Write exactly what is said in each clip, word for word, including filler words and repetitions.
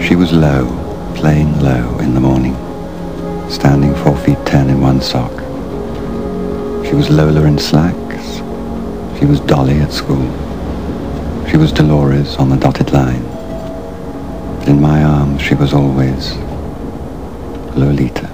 She was low, playing low in the morning, standing four feet ten in one sock. She was Lola in slacks. She was Dolly at school. She was Dolores on the dotted line. But in my arms she was always Lolita.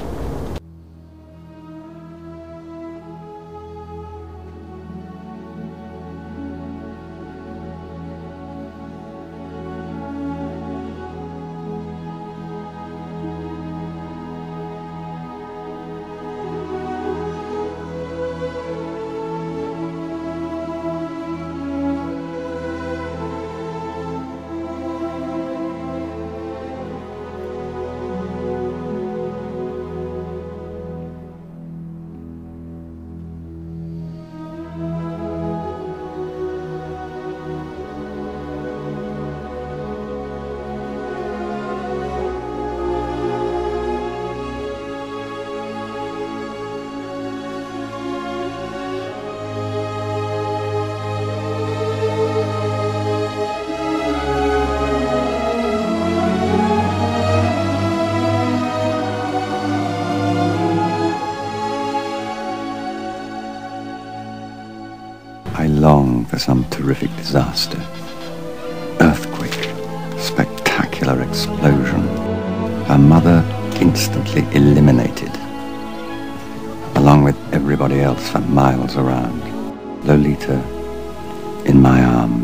I long for some terrific disaster. Earthquake, spectacular explosion. Her mother instantly eliminated, along with everybody else for miles around. Lolita in my arms.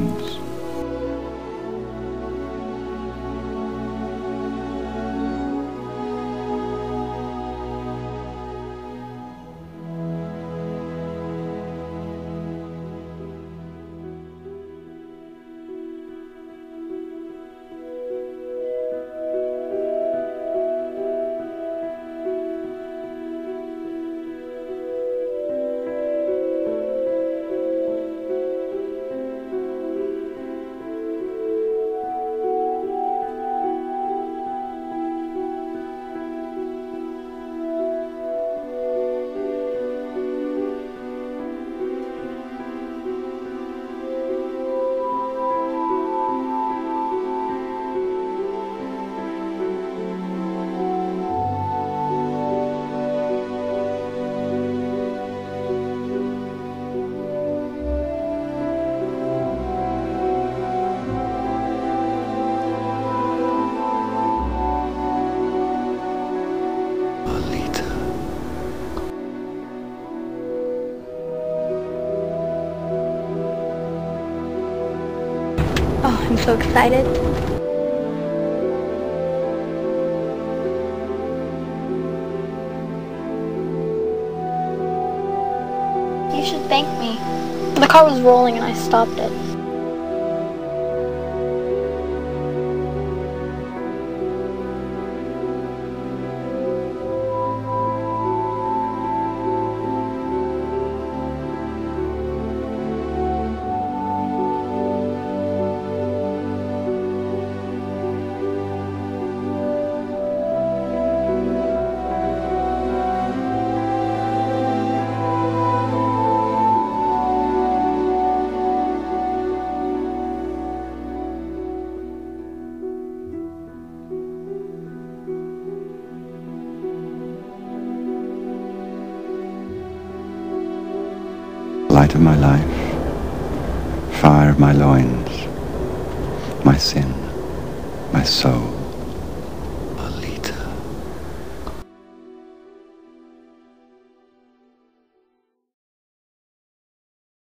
Oh, I'm so excited. You should thank me. The car was rolling and I stopped it. Light of my life, fire of my loins, my sin, my soul.